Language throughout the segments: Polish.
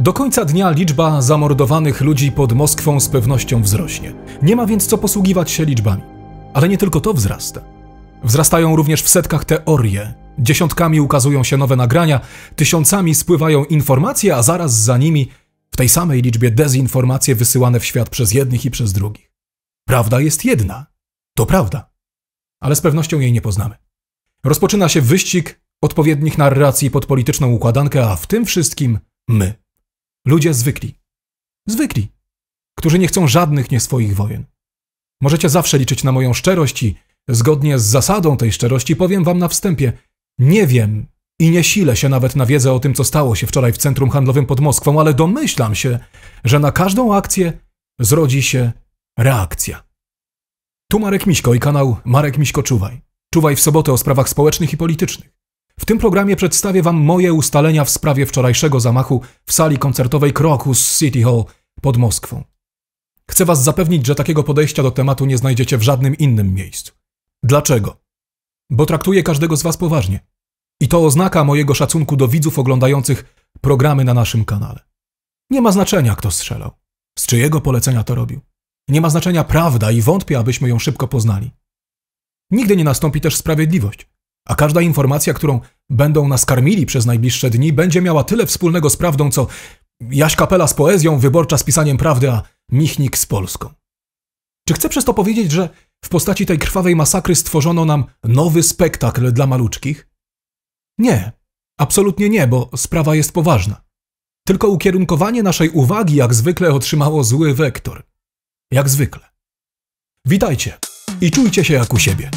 Do końca dnia liczba zamordowanych ludzi pod Moskwą z pewnością wzrośnie. Nie ma więc co posługiwać się liczbami. Ale nie tylko to wzrasta. Wzrastają również w setkach teorie. Dziesiątkami ukazują się nowe nagrania, tysiącami spływają informacje, a zaraz za nimi w tej samej liczbie dezinformacje wysyłane w świat przez jednych i przez drugich. Prawda jest jedna. To prawda. Ale z pewnością jej nie poznamy. Rozpoczyna się wyścig odpowiednich narracji pod polityczną układankę, a w tym wszystkim my. Ludzie zwykli. Zwykli. Którzy nie chcą żadnych nie swoich wojen. Możecie zawsze liczyć na moją szczerość i zgodnie z zasadą tej szczerości powiem wam na wstępie, nie wiem i nie silę się nawet na wiedzę o tym, co stało się wczoraj w centrum handlowym pod Moskwą, ale domyślam się, że na każdą akcję zrodzi się reakcja. Tu Marek Miśko i kanał Marek Miśko Czuwaj. Czuwaj w sobotę o sprawach społecznych i politycznych. W tym programie przedstawię wam moje ustalenia w sprawie wczorajszego zamachu w sali koncertowej Crocus City Hall pod Moskwą. Chcę was zapewnić, że takiego podejścia do tematu nie znajdziecie w żadnym innym miejscu. Dlaczego? Bo traktuję każdego z was poważnie. I to oznaka mojego szacunku do widzów oglądających programy na naszym kanale. Nie ma znaczenia, kto strzelał, z czyjego polecenia to robił. Nie ma znaczenia prawda i wątpię, abyśmy ją szybko poznali. Nigdy nie nastąpi też sprawiedliwość, a każda informacja, którą będą nas karmili przez najbliższe dni, będzie miała tyle wspólnego z prawdą, co Jaś Kapela z poezją, Wyborcza z pisaniem prawdy, a Michnik z Polską. Czy chcę przez to powiedzieć, że w postaci tej krwawej masakry stworzono nam nowy spektakl dla maluczkich? Nie, absolutnie nie, bo sprawa jest poważna. Tylko ukierunkowanie naszej uwagi jak zwykle otrzymało zły wektor. Jak zwykle. Witajcie i czujcie się jak u siebie.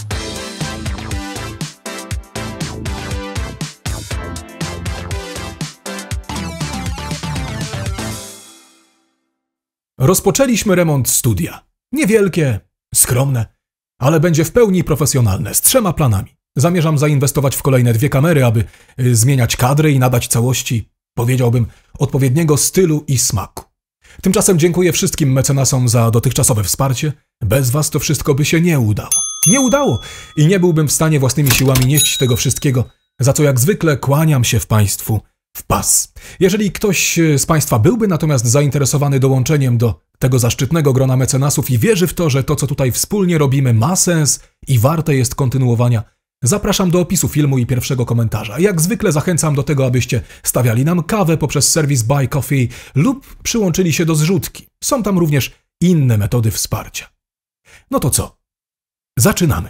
Rozpoczęliśmy remont studia. Niewielkie, skromne, ale będzie w pełni profesjonalne, z 3 planami. Zamierzam zainwestować w kolejne 2 kamery, aby zmieniać kadry i nadać całości, powiedziałbym, odpowiedniego stylu i smaku. Tymczasem dziękuję wszystkim mecenasom za dotychczasowe wsparcie. Bez was to wszystko by się nie udało. Nie udało i nie byłbym w stanie własnymi siłami nieść tego wszystkiego, za co jak zwykle kłaniam się w państwu w pas. Jeżeli ktoś z państwa byłby natomiast zainteresowany dołączeniem do tego zaszczytnego grona mecenasów i wierzy w to, że to, co tutaj wspólnie robimy, ma sens i warte jest kontynuowania, zapraszam do opisu filmu i pierwszego komentarza. Jak zwykle zachęcam do tego, abyście stawiali nam kawę poprzez serwis Buy Coffee lub przyłączyli się do zrzutki. Są tam również inne metody wsparcia. No to co? Zaczynamy.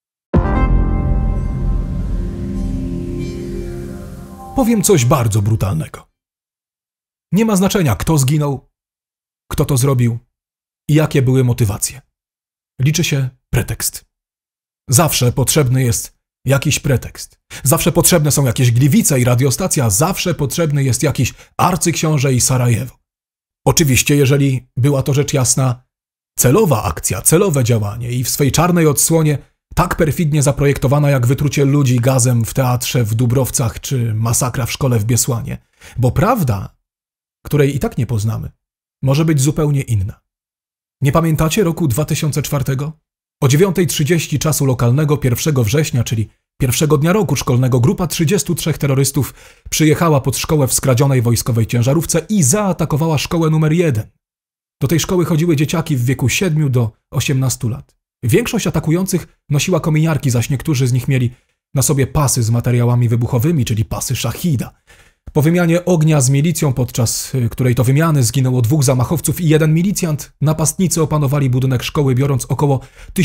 Powiem coś bardzo brutalnego. Nie ma znaczenia, kto zginął, kto to zrobił i jakie były motywacje. Liczy się pretekst. Zawsze potrzebny jest jakiś pretekst. Zawsze potrzebne są jakieś Gliwice i radiostacja, zawsze potrzebny jest jakiś arcyksiąże i Sarajewo. Oczywiście, jeżeli była to rzecz jasna celowa akcja, celowe działanie i w swej czarnej odsłonie tak perfidnie zaprojektowana jak wytrucie ludzi gazem w teatrze w Dubrowcach czy masakra w szkole w Biesłanie. Bo prawda, której i tak nie poznamy, może być zupełnie inna. Nie pamiętacie roku 2004? O 9:30 czasu lokalnego 1 września, czyli pierwszego dnia roku szkolnego, grupa 33 terrorystów przyjechała pod szkołę w skradzionej wojskowej ciężarówce i zaatakowała szkołę numer 1. Do tej szkoły chodziły dzieciaki w wieku 7 do 18 lat. Większość atakujących nosiła kominiarki, zaś niektórzy z nich mieli na sobie pasy z materiałami wybuchowymi, czyli pasy szachida. Po wymianie ognia z milicją, podczas której to wymiany zginęło 2 zamachowców i 1 milicjant, napastnicy opanowali budynek szkoły, biorąc około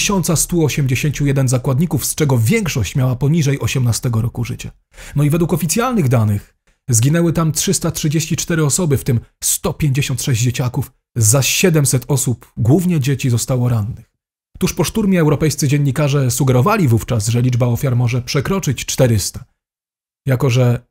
1181 zakładników, z czego większość miała poniżej 18 roku życia. No i według oficjalnych danych zginęły tam 334 osoby, w tym 156 dzieciaków, zaś 700 osób, głównie dzieci, zostało rannych. Tuż po szturmie europejscy dziennikarze sugerowali wówczas, że liczba ofiar może przekroczyć 400, jako że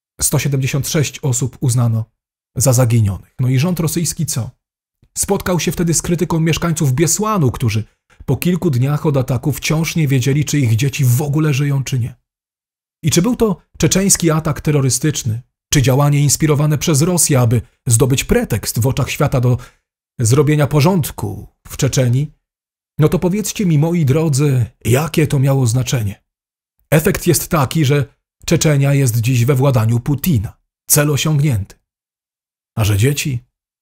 176 osób uznano za zaginionych. No i rząd rosyjski co? Spotkał się wtedy z krytyką mieszkańców Biesłanu, którzy po kilku dniach od ataku wciąż nie wiedzieli, czy ich dzieci w ogóle żyją, czy nie. I czy był to czeczeński atak terrorystyczny, czy działanie inspirowane przez Rosję, aby zdobyć pretekst w oczach świata do zrobienia porządku w Czeczenii? No to powiedzcie mi, moi drodzy, jakie to miało znaczenie. Efekt jest taki, że Czeczenia jest dziś we władaniu Putina. Cel osiągnięty. A że dzieci?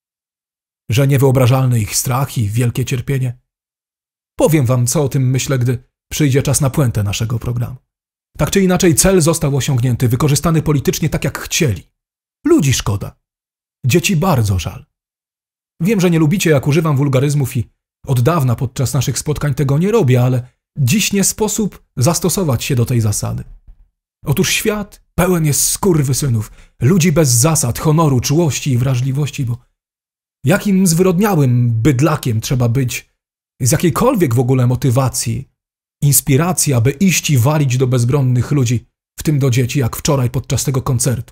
Że niewyobrażalny ich strach i wielkie cierpienie? Powiem wam, co o tym myślę, gdy przyjdzie czas na puentę naszego programu. Tak czy inaczej, cel został osiągnięty, wykorzystany politycznie tak, jak chcieli. Ludzi szkoda. Dzieci bardzo żal. Wiem, że nie lubicie, jak używam wulgaryzmów i od dawna podczas naszych spotkań tego nie robię, ale dziś nie sposób zastosować się do tej zasady. Otóż świat pełen jest skurwysynów, ludzi bez zasad, honoru, czułości i wrażliwości, bo jakim zwyrodniałym bydlakiem trzeba być, z jakiejkolwiek w ogóle motywacji, inspiracji, aby iść i walić do bezbronnych ludzi, w tym do dzieci, jak wczoraj podczas tego koncertu.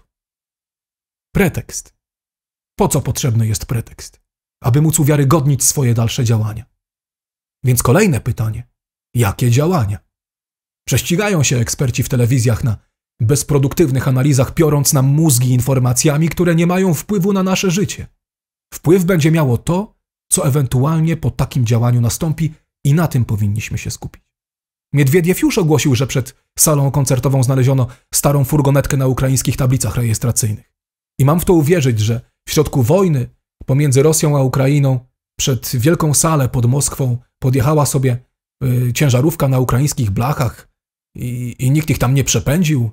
Pretekst. Po co potrzebny jest pretekst? Aby móc uwiarygodnić swoje dalsze działania. Więc kolejne pytanie. Jakie działania? Prześcigają się eksperci w telewizjach na bezproduktywnych analizach, piorąc nam mózgi informacjami, które nie mają wpływu na nasze życie. Wpływ będzie miało to, co ewentualnie po takim działaniu nastąpi i na tym powinniśmy się skupić. Miedwiediew już ogłosił, że przed salą koncertową znaleziono starą furgonetkę na ukraińskich tablicach rejestracyjnych. I mam w to uwierzyć, że w środku wojny pomiędzy Rosją a Ukrainą przed wielką salę pod Moskwą podjechała sobie ciężarówka na ukraińskich blachach i nikt ich tam nie przepędził,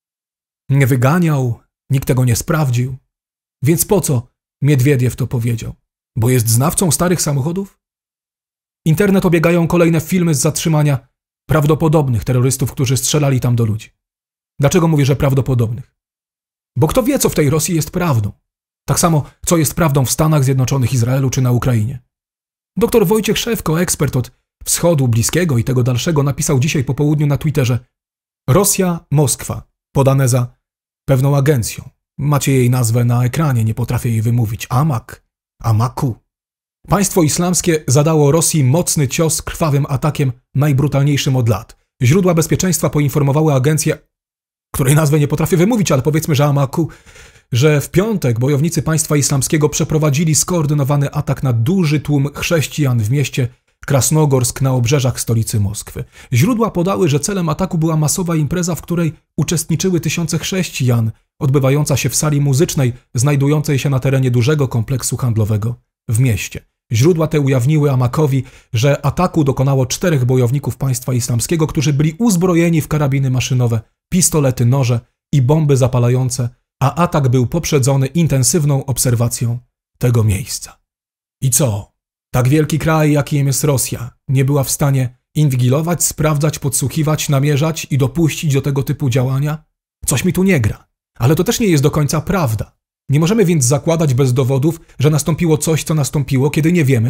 nie wyganiał, nikt tego nie sprawdził. Więc po co Miedwiediew to powiedział? Bo jest znawcą starych samochodów? Internet obiegają kolejne filmy z zatrzymania prawdopodobnych terrorystów, którzy strzelali tam do ludzi. Dlaczego mówię, że prawdopodobnych? Bo kto wie, co w tej Rosji jest prawdą. Tak samo, co jest prawdą w Stanach Zjednoczonych, Izraelu czy na Ukrainie. Dr Wojciech Szewko, ekspert od Wschodu Bliskiego i tego dalszego, napisał dzisiaj po południu na Twitterze: Rosja, Moskwa, podane za pewną agencją. Macie jej nazwę na ekranie, nie potrafię jej wymówić. Amaku. Państwo islamskie zadało Rosji mocny cios krwawym atakiem, najbrutalniejszym od lat. Źródła bezpieczeństwa poinformowały agencję, której nazwę nie potrafię wymówić, ale powiedzmy, że Amaku, że w piątek bojownicy państwa islamskiego przeprowadzili skoordynowany atak na duży tłum chrześcijan w mieście Krasnogorsk na obrzeżach stolicy Moskwy. Źródła podały, że celem ataku była masowa impreza, w której uczestniczyły tysiące chrześcijan, odbywająca się w sali muzycznej znajdującej się na terenie dużego kompleksu handlowego w mieście. Źródła te ujawniły Amakowi, że ataku dokonało 4 bojowników państwa islamskiego, którzy byli uzbrojeni w karabiny maszynowe, pistolety, noże i bomby zapalające, a atak był poprzedzony intensywną obserwacją tego miejsca. I co? Tak wielki kraj, jakim jest Rosja, nie była w stanie inwigilować, sprawdzać, podsłuchiwać, namierzać i dopuścić do tego typu działania? Coś mi tu nie gra. Ale to też nie jest do końca prawda. Nie możemy więc zakładać bez dowodów, że nastąpiło coś, co nastąpiło, kiedy nie wiemy,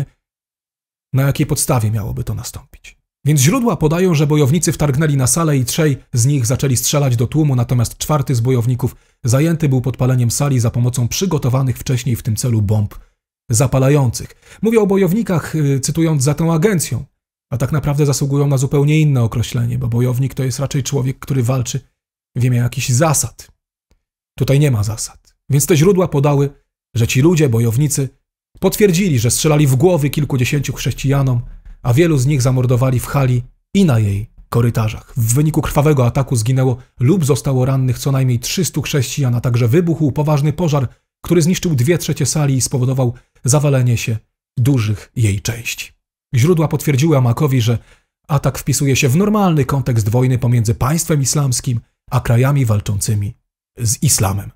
na jakiej podstawie miałoby to nastąpić. Więc źródła podają, że bojownicy wtargnęli na salę i 3 z nich zaczęli strzelać do tłumu, natomiast 4 z bojowników zajęty był podpaleniem sali za pomocą przygotowanych wcześniej w tym celu bomb zapalających. Mówię o bojownikach, cytując za tą agencją, a tak naprawdę zasługują na zupełnie inne określenie, bo bojownik to jest raczej człowiek, który walczy w imię jakichś zasad. Tutaj nie ma zasad. Więc te źródła podały, że ci ludzie, bojownicy, potwierdzili, że strzelali w głowy kilkudziesięciu chrześcijanom, a wielu z nich zamordowali w hali i na jej korytarzach. W wyniku krwawego ataku zginęło lub zostało rannych co najmniej 300 chrześcijan, a także wybuchł poważny pożar, który zniszczył 2/3 sali i spowodował zawalenie się dużych jej części. Źródła potwierdziły Amakowi, że atak wpisuje się w normalny kontekst wojny pomiędzy państwem islamskim a krajami walczącymi z islamem.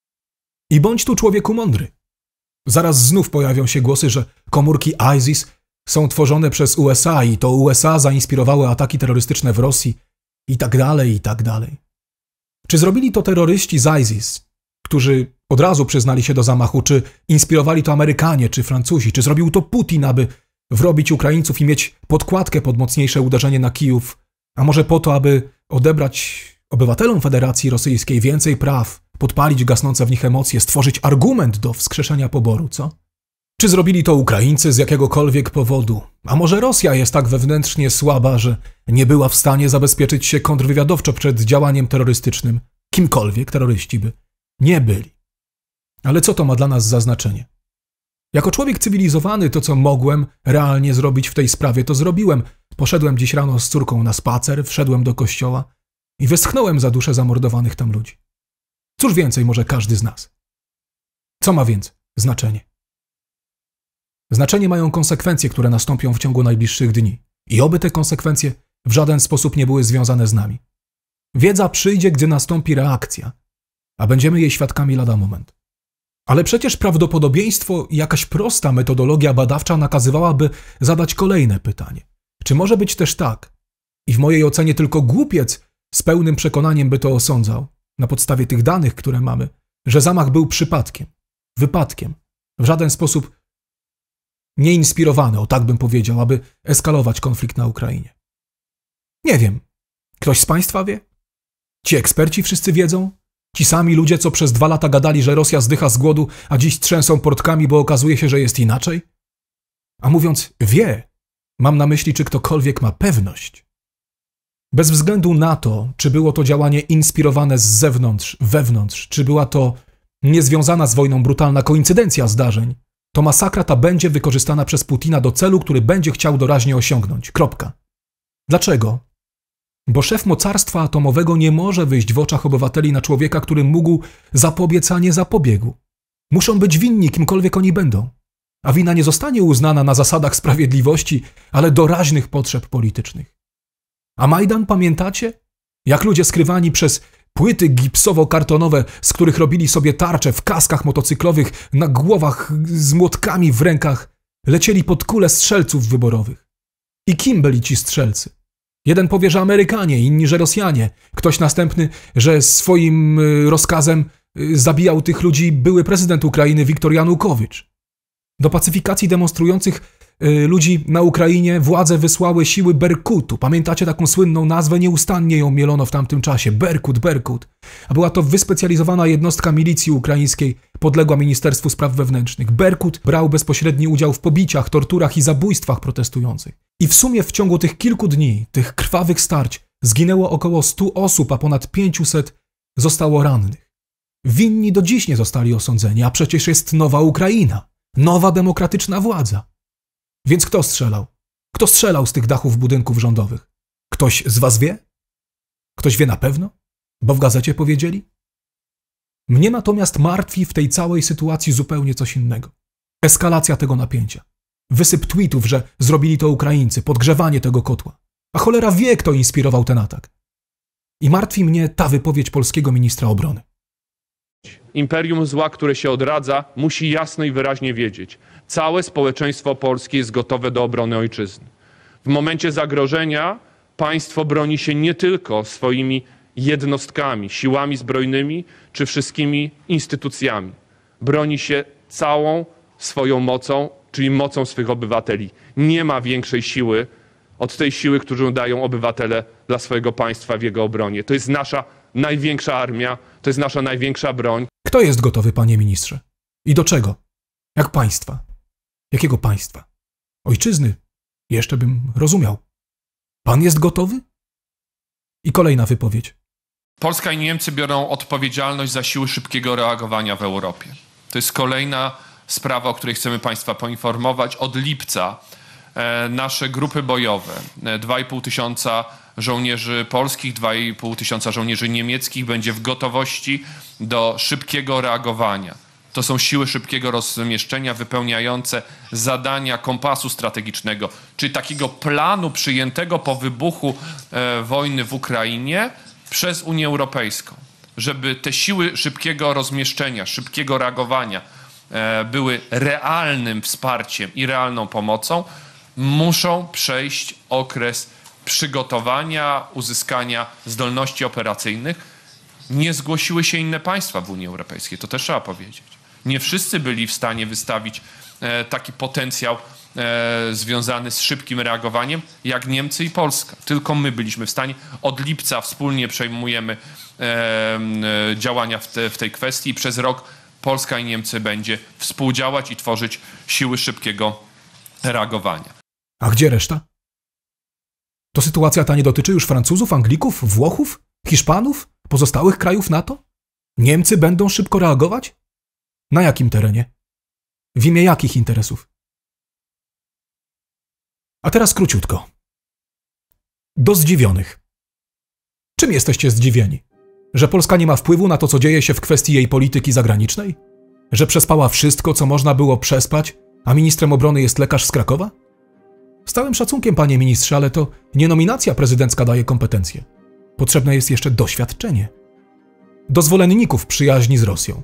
I bądź tu człowieku mądry. Zaraz znów pojawią się głosy, że komórki ISIS są tworzone przez USA i to USA zainspirowały ataki terrorystyczne w Rosji i tak dalej, i tak dalej. Czy zrobili to terroryści z ISIS, którzy od razu przyznali się do zamachu, czy inspirowali to Amerykanie, czy Francuzi, czy zrobił to Putin, aby wrobić Ukraińców i mieć podkładkę pod mocniejsze uderzenie na Kijów, a może po to, aby odebrać obywatelom Federacji Rosyjskiej więcej praw, podpalić gasnące w nich emocje, stworzyć argument do wskrzeszenia poboru, co? Czy zrobili to Ukraińcy z jakiegokolwiek powodu? A może Rosja jest tak wewnętrznie słaba, że nie była w stanie zabezpieczyć się kontrwywiadowczo przed działaniem terrorystycznym? Kimkolwiek terroryści by nie byli. Ale co to ma dla nas za znaczenie? Jako człowiek cywilizowany to, co mogłem realnie zrobić w tej sprawie, to zrobiłem. Poszedłem dziś rano z córką na spacer, wszedłem do kościoła i westchnąłem za duszę zamordowanych tam ludzi. Cóż więcej może każdy z nas? Co ma więc znaczenie. Znaczenie mają konsekwencje, które nastąpią w ciągu najbliższych dni. I oby te konsekwencje w żaden sposób nie były związane z nami. Wiedza przyjdzie, gdy nastąpi reakcja, a będziemy jej świadkami lada moment. Ale przecież prawdopodobieństwo i jakaś prosta metodologia badawcza nakazywałaby zadać kolejne pytanie. Czy może być też tak, i w mojej ocenie tylko głupiec z pełnym przekonaniem by to osądzał, na podstawie tych danych, które mamy, że zamach był przypadkiem, wypadkiem, w żaden sposób nieinspirowany, o tak bym powiedział, aby eskalować konflikt na Ukrainie. Nie wiem. Ktoś z Państwa wie? Ci eksperci wszyscy wiedzą? Ci sami ludzie, co przez 2 lata gadali, że Rosja zdycha z głodu, a dziś trzęsą portkami, bo okazuje się, że jest inaczej? A mówiąc wie, mam na myśli, czy ktokolwiek ma pewność. Bez względu na to, czy było to działanie inspirowane z zewnątrz, wewnątrz, czy była to niezwiązana z wojną brutalna koincydencja zdarzeń, to masakra ta będzie wykorzystana przez Putina do celu, który będzie chciał doraźnie osiągnąć. Kropka. Dlaczego? Bo szef mocarstwa atomowego nie może wyjść w oczach obywateli na człowieka, który mógł zapobiec, a nie zapobiegł. Muszą być winni, kimkolwiek oni będą. A wina nie zostanie uznana na zasadach sprawiedliwości, ale doraźnych potrzeb politycznych. A Majdan, pamiętacie? Jak ludzie skrywani przez płyty gipsowo-kartonowe, z których robili sobie tarcze w kaskach motocyklowych, na głowach z młotkami w rękach, lecieli pod kule strzelców wyborowych. I kim byli ci strzelcy? Jeden powie, że Amerykanie, inni, że Rosjanie. Ktoś następny, że swoim rozkazem zabijał tych ludzi były prezydent Ukrainy Viktor Janukowycz. Do pacyfikacji demonstrujących ludzi na Ukrainie władze wysłały siły Berkutu. Pamiętacie taką słynną nazwę? Nieustannie ją mielono w tamtym czasie. Berkut. A była to wyspecjalizowana jednostka milicji ukraińskiej podległa Ministerstwu Spraw Wewnętrznych. Berkut brał bezpośredni udział w pobiciach, torturach i zabójstwach protestujących. I w sumie w ciągu tych kilku dni, tych krwawych starć, zginęło około 100 osób, a ponad 500 zostało rannych. Winni do dziś nie zostali osądzeni, a przecież jest nowa Ukraina, nowa demokratyczna władza. Więc kto strzelał? Kto strzelał z tych dachów budynków rządowych? Ktoś z was wie? Ktoś wie na pewno? Bo w gazecie powiedzieli? Mnie natomiast martwi w tej całej sytuacji zupełnie coś innego. Eskalacja tego napięcia. Wysyp tweetów, że zrobili to Ukraińcy, podgrzewanie tego kotła. A cholera wie, kto inspirował ten atak. I martwi mnie ta wypowiedź polskiego ministra obrony. Imperium zła, które się odradza, musi jasno i wyraźnie wiedzieć. Całe społeczeństwo polskie jest gotowe do obrony ojczyzny. W momencie zagrożenia państwo broni się nie tylko swoimi jednostkami, siłami zbrojnymi czy wszystkimi instytucjami. Broni się całą swoją mocą, czyli mocą swych obywateli. Nie ma większej siły od tej siły, którą dają obywatele dla swojego państwa w jego obronie. To jest nasza największa armia, to jest nasza największa broń. Kto jest gotowy, panie ministrze? I do czego? Jak państwa? Jakiego państwa? Ojczyzny? Jeszcze bym rozumiał. Pan jest gotowy? I kolejna wypowiedź. Polska i Niemcy biorą odpowiedzialność za siły szybkiego reagowania w Europie. To jest kolejna sprawa, o której chcemy państwa poinformować. Od lipca nasze grupy bojowe, 2,5 tysiąca żołnierzy polskich, 2,5 tysiąca żołnierzy niemieckich będzie w gotowości do szybkiego reagowania. To są siły szybkiego rozmieszczenia wypełniające zadania kompasu strategicznego, czyli takiego planu przyjętego po wybuchu wojny w Ukrainie przez Unię Europejską. Żeby te siły szybkiego rozmieszczenia, szybkiego reagowania były realnym wsparciem i realną pomocą, muszą przejść okres przygotowania, uzyskania zdolności operacyjnych. Nie zgłosiły się inne państwa w Unii Europejskiej, to też trzeba powiedzieć. Nie wszyscy byli w stanie wystawić taki potencjał związany z szybkim reagowaniem, jak Niemcy i Polska. Tylko my byliśmy w stanie. Od lipca wspólnie przejmujemy działania w tej kwestii. Przez rok Polska i Niemcy będzie współdziałać i tworzyć siły szybkiego reagowania. A gdzie reszta? To sytuacja ta nie dotyczy już Francuzów, Anglików, Włochów, Hiszpanów, pozostałych krajów NATO? Niemcy będą szybko reagować? Na jakim terenie? W imię jakich interesów? A teraz króciutko. Do zdziwionych. Czym jesteście zdziwieni? Że Polska nie ma wpływu na to, co dzieje się w kwestii jej polityki zagranicznej? Że przespała wszystko, co można było przespać, a ministrem obrony jest lekarz z Krakowa? Z całym szacunkiem, panie ministrze, ale to nie nominacja prezydencka daje kompetencje. Potrzebne jest jeszcze doświadczenie. Do zwolenników przyjaźni z Rosją.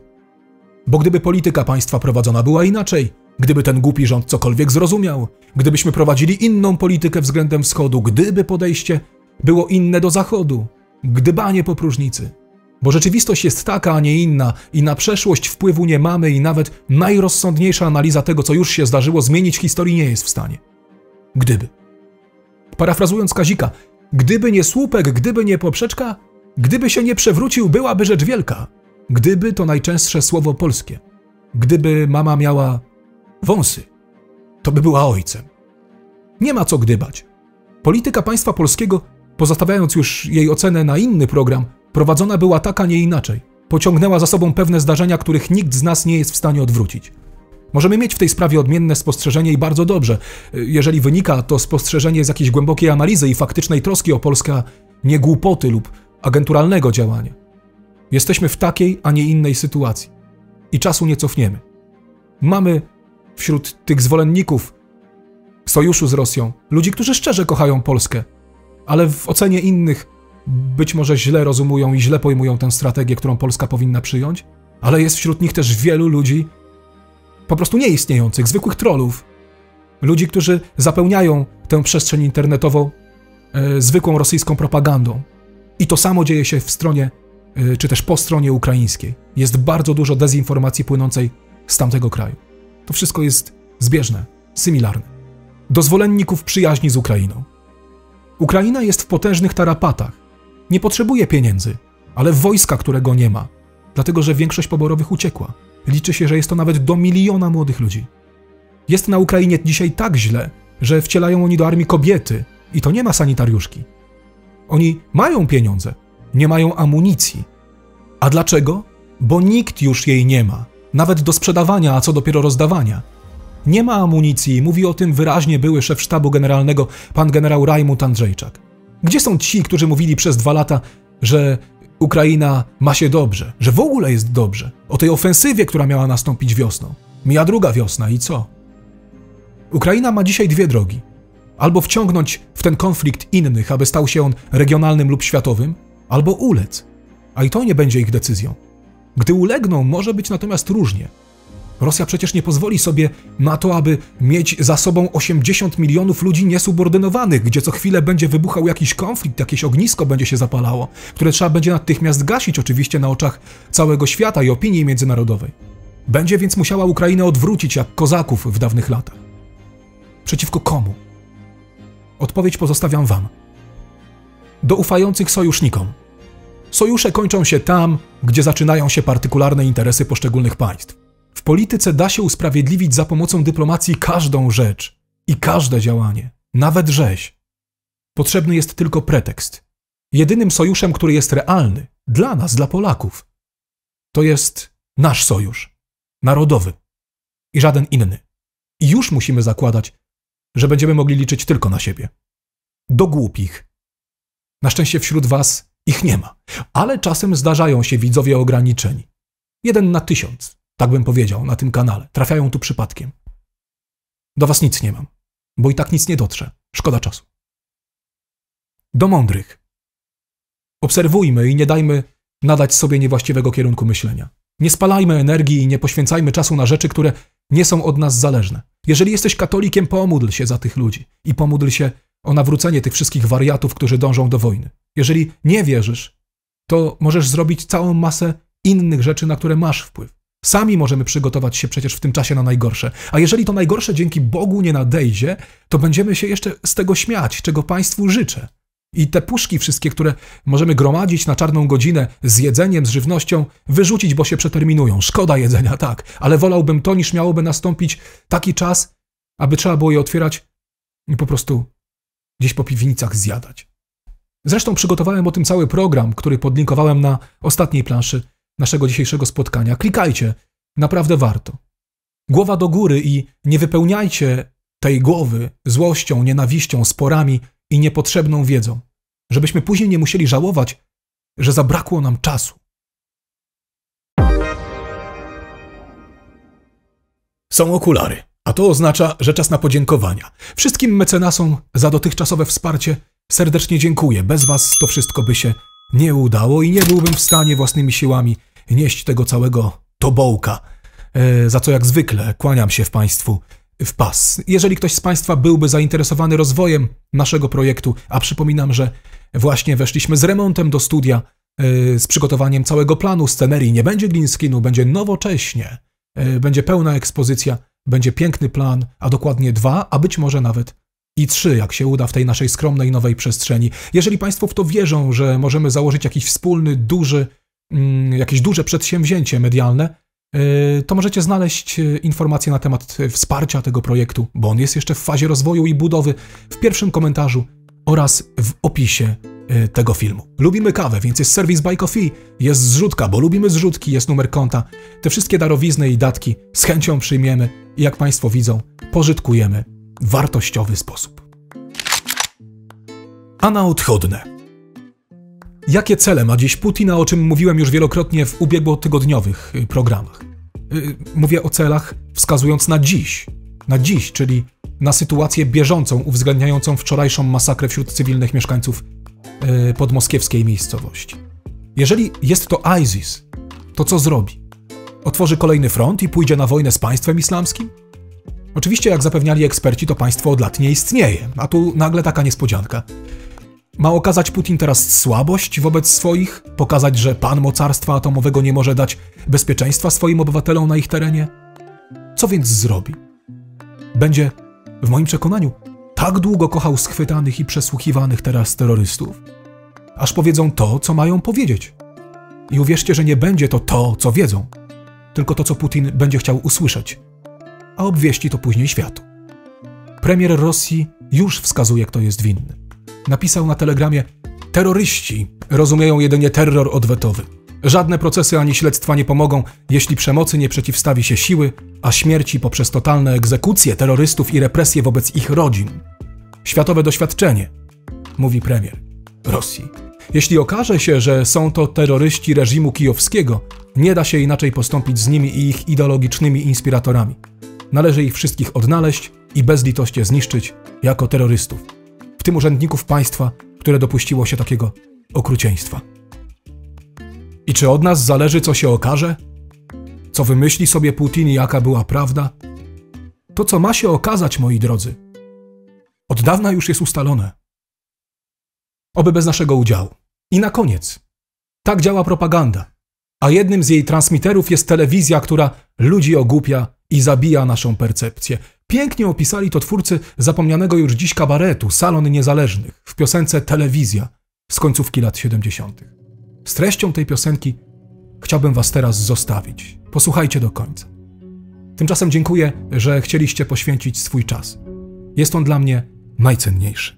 Bo gdyby polityka państwa prowadzona była inaczej, gdyby ten głupi rząd cokolwiek zrozumiał, gdybyśmy prowadzili inną politykę względem wschodu, gdyby podejście było inne do zachodu, gdybanie po próżnicy. Bo rzeczywistość jest taka, a nie inna i na przeszłość wpływu nie mamy i nawet najrozsądniejsza analiza tego, co już się zdarzyło, zmienić historii nie jest w stanie. Gdyby. Parafrazując Kazika, gdyby nie słupek, gdyby nie poprzeczka, gdyby się nie przewrócił, byłaby rzecz wielka. Gdyby to najczęstsze słowo polskie. Gdyby mama miała wąsy, to by była ojcem. Nie ma co gdybać. Polityka państwa polskiego, pozostawiając już jej ocenę na inny program, prowadzona była tak, a nie inaczej. Pociągnęła za sobą pewne zdarzenia, których nikt z nas nie jest w stanie odwrócić. Możemy mieć w tej sprawie odmienne spostrzeżenie i bardzo dobrze, jeżeli wynika to spostrzeżenie z jakiejś głębokiej analizy i faktycznej troski o Polskę, a nie głupoty lub agenturalnego działania. Jesteśmy w takiej, a nie innej sytuacji. I czasu nie cofniemy. Mamy wśród tych zwolenników sojuszu z Rosją ludzi, którzy szczerze kochają Polskę, ale w ocenie innych być może źle rozumują i źle pojmują tę strategię, którą Polska powinna przyjąć, ale jest wśród nich też wielu ludzi po prostu nieistniejących, zwykłych trollów. Ludzi, którzy zapełniają tę przestrzeń internetową zwykłą rosyjską propagandą. I to samo dzieje się w stronie, czy też po stronie ukraińskiej. Jest bardzo dużo dezinformacji płynącej z tamtego kraju. To wszystko jest zbieżne, symilarne. Do zwolenników przyjaźni z Ukrainą. Ukraina jest w potężnych tarapatach. Nie potrzebuje pieniędzy, ale wojska, którego nie ma, dlatego że większość poborowych uciekła. Liczy się, że jest to nawet do 1 miliona młodych ludzi. Jest na Ukrainie dzisiaj tak źle, że wcielają oni do armii kobiety i to nie ma sanitariuszki. Oni mają pieniądze, nie mają amunicji. A dlaczego? Bo nikt już jej nie ma. Nawet do sprzedawania, a co dopiero rozdawania. Nie ma amunicji, mówi o tym wyraźnie były szef sztabu generalnego, pan generał Rajmund Andrzejczak. Gdzie są ci, którzy mówili przez 2 lata, że Ukraina ma się dobrze, że w ogóle jest dobrze, o tej ofensywie, która miała nastąpić wiosną. Mija druga wiosna i co? Ukraina ma dzisiaj 2 drogi. Albo wciągnąć w ten konflikt innych, aby stał się on regionalnym lub światowym, albo ulec. A i to nie będzie ich decyzją. Gdy ulegną, może być natomiast różnie. Rosja przecież nie pozwoli sobie na to, aby mieć za sobą 80 milionów ludzi niesubordynowanych, gdzie co chwilę będzie wybuchał jakiś konflikt, jakieś ognisko będzie się zapalało, które trzeba będzie natychmiast gasić oczywiście na oczach całego świata i opinii międzynarodowej. Będzie więc musiała Ukrainę odwrócić jak kozaków w dawnych latach. Przeciwko komu? Odpowiedź pozostawiam wam. Do ufających sojusznikom. Sojusze kończą się tam, gdzie zaczynają się partykularne interesy poszczególnych państw. W polityce da się usprawiedliwić za pomocą dyplomacji każdą rzecz i każde działanie, nawet rzeź. Potrzebny jest tylko pretekst. Jedynym sojuszem, który jest realny, dla nas, dla Polaków, to jest nasz sojusz, narodowy i żaden inny. I już musimy zakładać, że będziemy mogli liczyć tylko na siebie. Do głupich. Na szczęście wśród was ich nie ma, ale czasem zdarzają się widzowie ograniczeni. 1 na 1000. Tak bym powiedział, na tym kanale. Trafiają tu przypadkiem. Do was nic nie mam, bo i tak nic nie dotrze. Szkoda czasu. Do mądrych. Obserwujmy i nie dajmy nadać sobie niewłaściwego kierunku myślenia. Nie spalajmy energii i nie poświęcajmy czasu na rzeczy, które nie są od nas zależne. Jeżeli jesteś katolikiem, pomódl się za tych ludzi i pomódl się o nawrócenie tych wszystkich wariatów, którzy dążą do wojny. Jeżeli nie wierzysz, to możesz zrobić całą masę innych rzeczy, na które masz wpływ. Sami możemy przygotować się przecież w tym czasie na najgorsze. A jeżeli to najgorsze dzięki Bogu nie nadejdzie, to będziemy się jeszcze z tego śmiać, czego państwu życzę. I te puszki wszystkie, które możemy gromadzić na czarną godzinę z jedzeniem, z żywnością, wyrzucić, bo się przeterminują. Szkoda jedzenia, tak, ale wolałbym to, niż miałoby nastąpić taki czas, aby trzeba było je otwierać i po prostu gdzieś po piwnicach zjadać. Zresztą przygotowałem o tym cały program, który podlinkowałem na ostatniej planszy naszego dzisiejszego spotkania. Klikajcie, naprawdę warto. Głowa do góry i nie wypełniajcie tej głowy złością, nienawiścią, sporami i niepotrzebną wiedzą, żebyśmy później nie musieli żałować, że zabrakło nam czasu. Są okulary, a to oznacza, że czas na podziękowania. Wszystkim mecenasom za dotychczasowe wsparcie serdecznie dziękuję. Bez was to wszystko by się nie udało i nie byłbym w stanie własnymi siłami nieść tego całego tobołka, za co jak zwykle kłaniam się Państwu w pas. Jeżeli ktoś z Państwa byłby zainteresowany rozwojem naszego projektu, a przypominam, że właśnie weszliśmy z remontem do studia, z przygotowaniem całego planu, scenerii, nie będzie green screenu, będzie nowocześnie, będzie pełna ekspozycja, będzie piękny plan, a dokładnie 2, a być może nawet i 3, jak się uda w tej naszej skromnej nowej przestrzeni. Jeżeli Państwo w to wierzą, że możemy założyć jakiś wspólny, jakieś duże przedsięwzięcie medialne, to możecie znaleźć informacje na temat wsparcia tego projektu, bo on jest jeszcze w fazie rozwoju i budowy, w pierwszym komentarzu oraz w opisie tego filmu. Lubimy kawę, więc jest serwis Buy Coffee, jest zrzutka, bo lubimy zrzutki, jest numer konta. Te wszystkie darowizny i datki z chęcią przyjmiemy i jak Państwo widzą, pożytkujemy w wartościowy sposób. A na odchodne. Jakie cele ma dziś Putin, o czym mówiłem już wielokrotnie w ubiegłotygodniowych programach? Mówię o celach wskazując na dziś, czyli na sytuację bieżącą, uwzględniającą wczorajszą masakrę wśród cywilnych mieszkańców podmoskiewskiej miejscowości. Jeżeli jest to ISIS, to co zrobi? Otworzy kolejny front i pójdzie na wojnę z państwem islamskim? Oczywiście, jak zapewniali eksperci, to państwo od lat nie istnieje, a tu nagle taka niespodzianka. Ma okazać Putin teraz słabość wobec swoich? Pokazać, że pan mocarstwa atomowego nie może dać bezpieczeństwa swoim obywatelom na ich terenie? Co więc zrobi? Będzie, w moim przekonaniu, tak długo kochał schwytanych i przesłuchiwanych teraz terrorystów, aż powiedzą to, co mają powiedzieć. I uwierzcie, że nie będzie to, co wiedzą, tylko to, co Putin będzie chciał usłyszeć, a obwieści to później światu. Premier Rosji już wskazuje, kto jest winny. Napisał na telegramie: terroryści rozumieją jedynie terror odwetowy. Żadne procesy ani śledztwa nie pomogą, jeśli przemocy nie przeciwstawi się siły, a śmierci poprzez totalne egzekucje terrorystów i represje wobec ich rodzin. Światowe doświadczenie, mówi premier Rosji. Jeśli okaże się, że są to terroryści reżimu kijowskiego, nie da się inaczej postąpić z nimi i ich ideologicznymi inspiratorami. Należy ich wszystkich odnaleźć i bezlitośnie zniszczyć jako terrorystów, w tym urzędników państwa, które dopuściło się takiego okrucieństwa. I czy od nas zależy, co się okaże? Co wymyśli sobie Putin i jaka była prawda? To, co ma się okazać, moi drodzy, od dawna już jest ustalone. Oby bez naszego udziału. I na koniec. Tak działa propaganda. A jednym z jej transmiterów jest telewizja, która ludzi ogłupia i zabija naszą percepcję. Pięknie opisali to twórcy zapomnianego już dziś kabaretu Salon Niezależnych w piosence Telewizja z końcówki lat 70. Z treścią tej piosenki chciałbym was teraz zostawić. Posłuchajcie do końca. Tymczasem dziękuję, że chcieliście poświęcić swój czas. Jest on dla mnie najcenniejszy.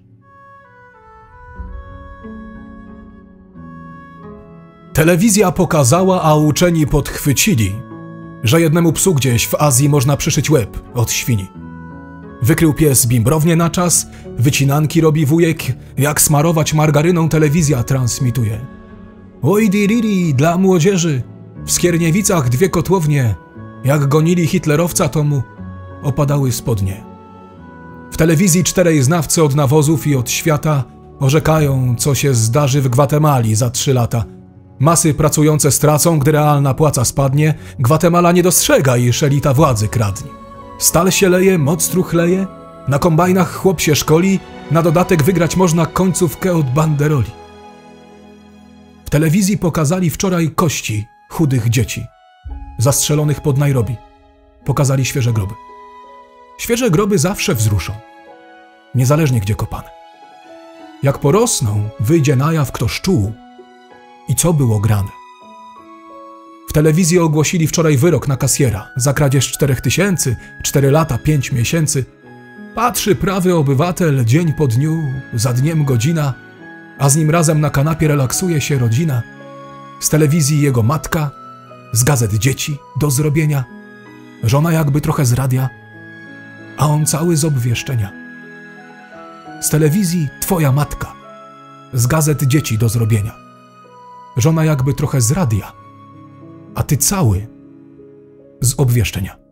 Telewizja pokazała, a uczeni podchwycili, że jednemu psu gdzieś w Azji można przyszyć łeb od świni. Wykrył pies bimbrownię na czas, wycinanki robi wujek, jak smarować margaryną telewizja transmituje. Oj diriri dla młodzieży, w Skierniewicach 2 kotłownie, jak gonili hitlerowca, to mu opadały spodnie. W telewizji 4 znawcy od nawozów i od świata orzekają, co się zdarzy w Gwatemali za 3 lata. Masy pracujące stracą, gdy realna płaca spadnie. Gwatemala nie dostrzega, iż elita władzy kradnie. Stal się leje, moc truchleje, na kombajnach chłop się szkoli, na dodatek wygrać można końcówkę od banderoli. W telewizji pokazali wczoraj kości chudych dzieci, zastrzelonych pod Nairobi. Pokazali świeże groby. Świeże groby zawsze wzruszą, niezależnie gdzie kopane. Jak porosną, wyjdzie na jaw, kto szczuł i co było grane. W telewizji ogłosili wczoraj wyrok na kasjera za kradzież 4000, 4 lata, 5 miesięcy. Patrzy prawy obywatel dzień po dniu, za dniem godzina, a z nim razem na kanapie relaksuje się rodzina. Z telewizji jego matka, z gazet dzieci do zrobienia, żona jakby trochę z radia, a on cały z obwieszczenia. Z telewizji twoja matka, z gazet dzieci do zrobienia, żona jakby trochę z radia, a ty cały z obwieszczenia.